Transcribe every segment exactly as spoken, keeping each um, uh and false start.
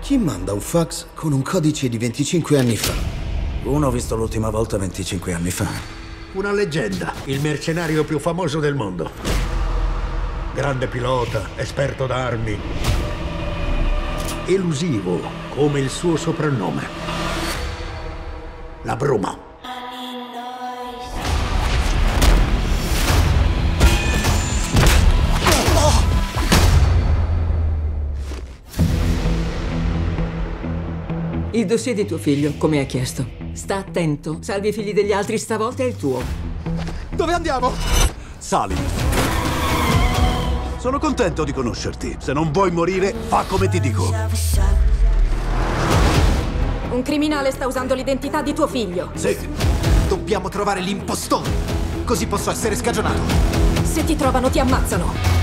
Chi manda un fax con un codice di venticinque anni fa? Uno ho visto l'ultima volta venticinque anni fa. Una leggenda, il mercenario più famoso del mondo. Grande pilota, esperto d'armi. Elusivo, come il suo soprannome. La Bruma. Il dossier di tuo figlio, come hai chiesto. Sta attento, salvi i figli degli altri, stavolta è il tuo. Dove andiamo? Sali. Sono contento di conoscerti. Se non vuoi morire, fa come ti dico. Un criminale sta usando l'identità di tuo figlio. Sì. Dobbiamo trovare l'impostore, così posso essere scagionato. Se ti trovano ti ammazzano.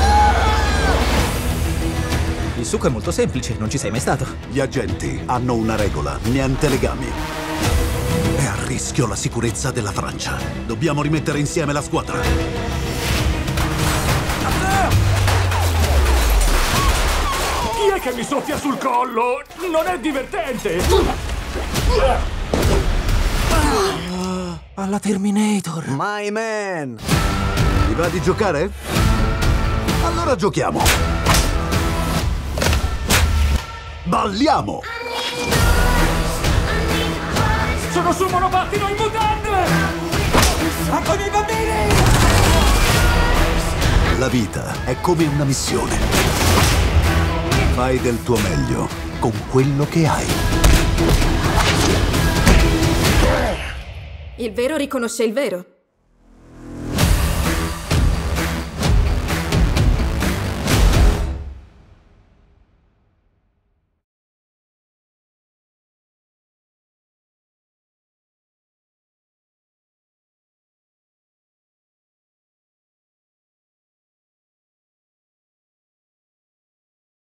Il succo è molto semplice, non ci sei mai stato. Gli agenti hanno una regola, niente legami. È a rischio la sicurezza della Francia. Dobbiamo rimettere insieme la squadra. Chi è che mi soffia sul collo? Non è divertente! Ah, alla Terminator. My man! Ti va di giocare? Allora giochiamo. Balliamo! Sono sul monopattino in mutande! Ah, con i bambini! La vita è come una missione. Fai del tuo meglio con quello che hai. Il vero riconosce il vero.